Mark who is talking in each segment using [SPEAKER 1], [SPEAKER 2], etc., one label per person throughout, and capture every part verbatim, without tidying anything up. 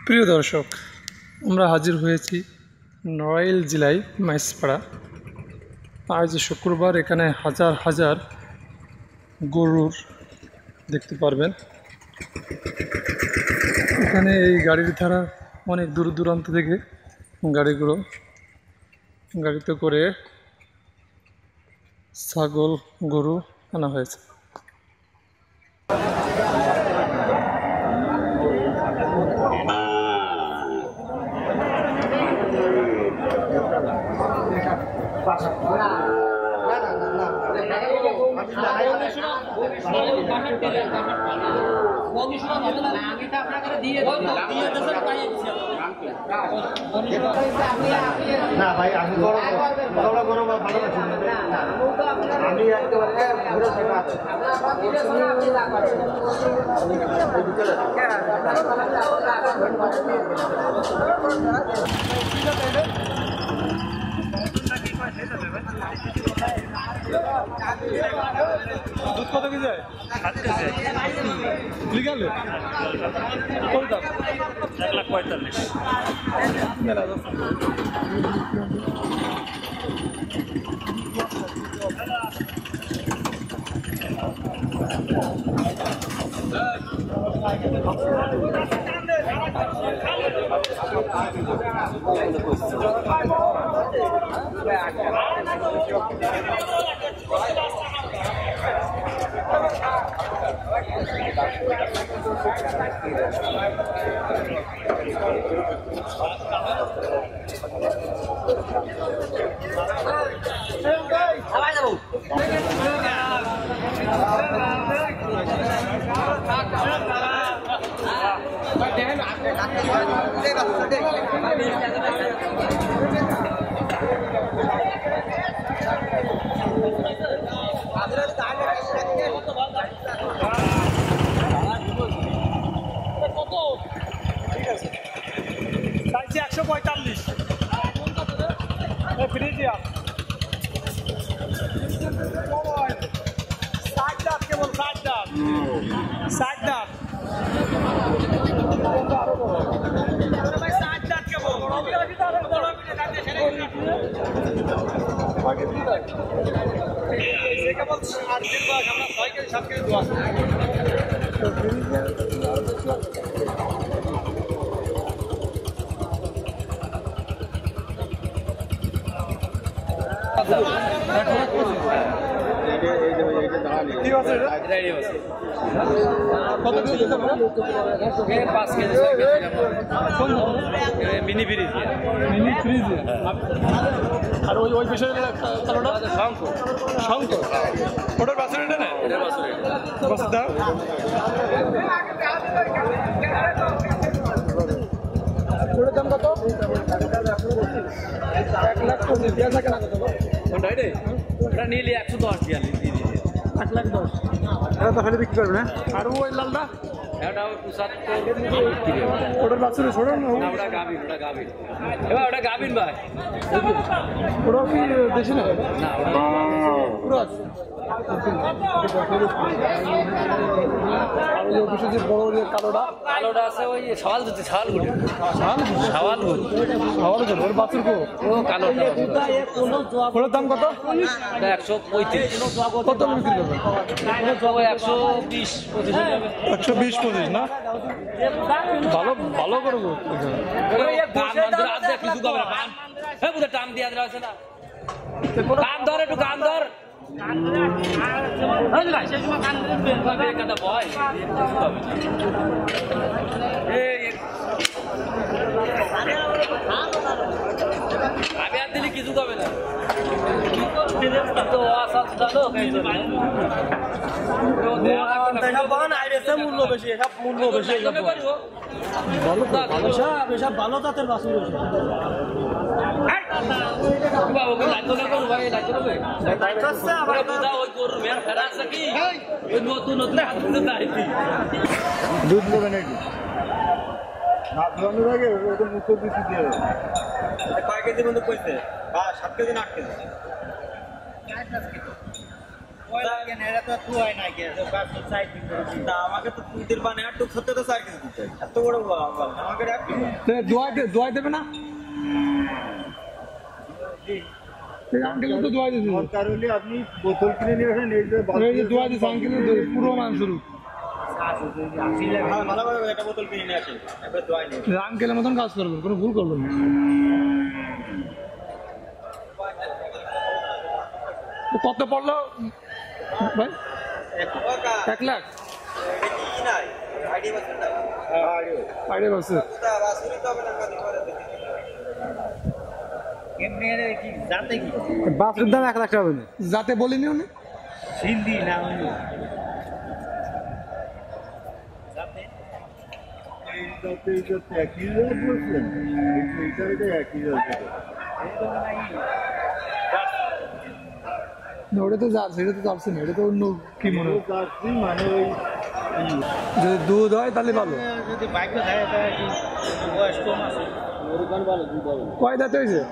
[SPEAKER 1] প্রিয় দর্শক, আমরা হাজির হয়েছি নড়াইল জেলায় মাইজপাড়া। আজ শুক্রবার, এখানে হাজার হাজার গরুর দেখতে পারবেন। এখানে এই গাড়ির ধারা অনেক দূর দূরান্ত থেকে গাড়িগুলো গাড়িতে করে ছাগল গরু আনা হয়েছে।
[SPEAKER 2] না ভাই, আমি বড় বড় বড় ভালোবাসি, আমি একেবারে ঘুরে
[SPEAKER 1] দুধ কত কি যায়? লিগাল কত দাম? এক লাখ পঁয়তাল্লিশ। একশো পঁয়তাল্লিশ ষাট দাঁত, কেবল ষাট দাঁত, ষাট দাঁত, ষাট দাঁত কেবল। কেবল আট দিন বয়স, আমরা ছয় কেজি সাত কেজি দোয়া। Mini fridge, mini fridge. আর ওই ওই পেশায় কালোটা শঙ্কর, শঙ্কর ওটার বাছুর, এটা না বাছুর দাও। ওটার দাম কত? এক লাখ পঁচিশ দেওয়া থাকে না কত? ওটা নিলে একশো দশ দিয়ে এক লাখ দশ। এটা তো ফেলে বিক্রি করবে না। আর ওই লালটা ওটার বাছুর ছোট না? ওটা গাভিন, ওটা গাভিন, এবার ওটা গাভিন ভাই। ওটাও কি বেশি না? না, পুরো আছে। আর ওই অফিসে যে বড় যে কালোটা, কালোটা আছে ওই সওয়াল দিতে, সওয়াল গুলো, সওয়াল গুলো, সওয়াল গুলো। ওর বাছুর কো ও কালোটা। ওটার দাম কত? একশো পঁয়ত্রিশ। কত বিক্রি করবে? একশো বিশ পঁচিশ। একশো বিশ পঁচিশ না? ভালো ভালো করবো। টান দিয়ে কান ধর, একটু কান ধর। আমি আর দিলে কিছু হবে না। মূল্য বেশি, এসব মূল্য বেশি। ভালো জাতের বাছুর। দুধ নেবে নাকি? কয় কেজি মধ্যে পড়ছে? সাত কেজি না আট কেজি?
[SPEAKER 2] আমাকে তো তুইদের বানে আর টুক সত্যি তো চার কেজি দিতে এত বড় আমাকে
[SPEAKER 1] দোয়াই দোয়াই দেবে না আঙ্কেল তো দোয়াই দিতে
[SPEAKER 2] দরকার হলে আপনি বোতল কিনে নিয়ে আসেন এই যে
[SPEAKER 1] দোয়াই দিতে আঙ্কেল পুরো মাংস
[SPEAKER 2] ভালো ভালো একটা বোতল কিনে নিয়ে আসেন এবার দোয়াই নিয়ে
[SPEAKER 1] আঙ্কেলের মতন কাজ করবেন কোনো ভুল করবেন না কত পড়লো ভাই এক লাখ আইডিয়া বলছে
[SPEAKER 2] বাসের দাম এক লাখ টাকা হবে না
[SPEAKER 1] যাতে বলিনি উনি
[SPEAKER 2] হিন্দি না
[SPEAKER 1] ওটা তো যাচ্ছে এটা তো যাচ্ছে না এটা তো অন্য কি মনে হয়
[SPEAKER 2] মানে ওই
[SPEAKER 1] যদি দুধ হয় তাহলে ভালো
[SPEAKER 2] যদি বাইক থাকে বয়স কম আছে
[SPEAKER 1] কয় দাঁত হয়েছে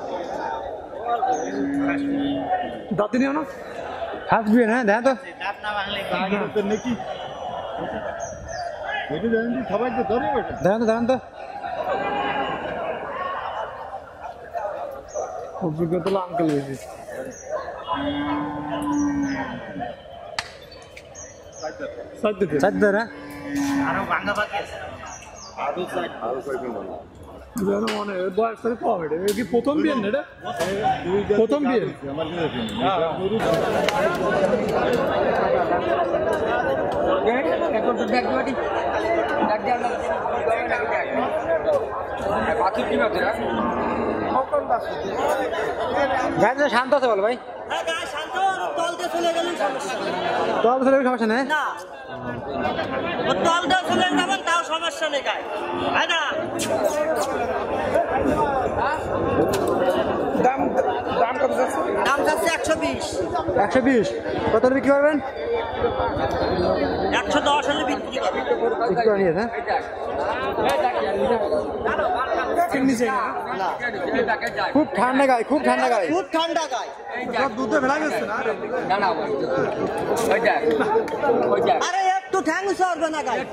[SPEAKER 1] দাঁতি নিও না
[SPEAKER 2] হাসবি না দেখো তো দাঁত না ভাঙলে নাকি এটা জানেন যে সবাই তো ধরে বসে দেখেন তো দেখেন তো
[SPEAKER 1] অভিজ্ঞতা হলো আঙ্কেল হয়েছে
[SPEAKER 2] সাইড না আরো ভাঙা বাকি আছে আরো সাইড আরো কয়দিন
[SPEAKER 1] জানো মানে বয়স করে কম এটা কি প্রথম বিয়ে না এটা প্রথম বিয়ে
[SPEAKER 2] আমার
[SPEAKER 1] এখন তো ব্যাগ বাটি ব্যাগ দিয়ে বাকি কি আছে
[SPEAKER 2] গাই শান্ত আছে বলো ভাই
[SPEAKER 3] হ্যাঁ গায়ে শান্ত তলতে চলে গেলে সমস্যা নেই
[SPEAKER 2] তো আপনাদের সমস্যা নেই
[SPEAKER 3] না ও তলতে চলে যাবেন তাও সমস্যা নেই গায়ে হ্যাঁ না
[SPEAKER 1] দাম দাম কত যাচ্ছে
[SPEAKER 3] দাম যাচ্ছে একশো বিশ
[SPEAKER 2] একশো বিশ কত বিক্রি করবেন
[SPEAKER 3] একশো দশ হলে বিক্রি করবে
[SPEAKER 2] বিক্রি করে নিয়েছে খুব ঠান্ডা গায়ে খুব ঠান্ডা গায়ে
[SPEAKER 3] খুব ঠান্ডা গায়ে
[SPEAKER 2] দুধে ফেলা গেছে না
[SPEAKER 3] আরে একটু ঠ্যাং সরবে না গায়ে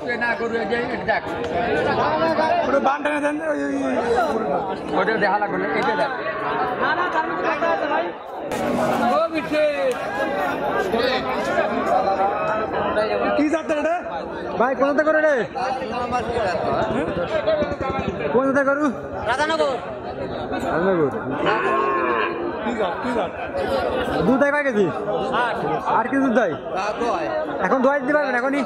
[SPEAKER 1] বান টানে দেন ওটা দেখা লাগবে না এটা দেখ কি যাচ্ছে এটা
[SPEAKER 2] ভাই কোনটা করে রে কোনটা করু
[SPEAKER 3] রাধানগর
[SPEAKER 2] রাধানগর
[SPEAKER 1] কি যাত কি যাত
[SPEAKER 2] দুধ দেয় কয় কেজি আট কেজি দুধ দেয় এখন দোয়াই দিতে পারবেন এখনই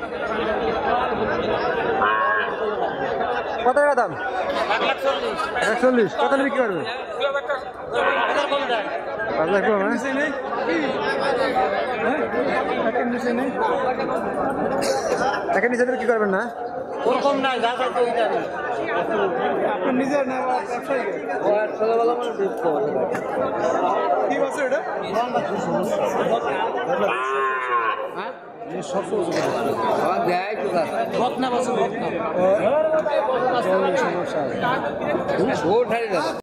[SPEAKER 2] কত টাকা দাম এক চল্লিশ কত বিক্রি করবে পাঁচ লাখ টাকা না একের নিচে বিক্রি করবেন না
[SPEAKER 3] ওরকম নাই যা চাইতে ওই যাবে
[SPEAKER 1] আপনার নিজের না ব্যবসায়ী
[SPEAKER 3] ছোটবেলা মানে দেখতে
[SPEAKER 1] কি বলছে এটা
[SPEAKER 3] বকনা বছর বকনা সমস্যা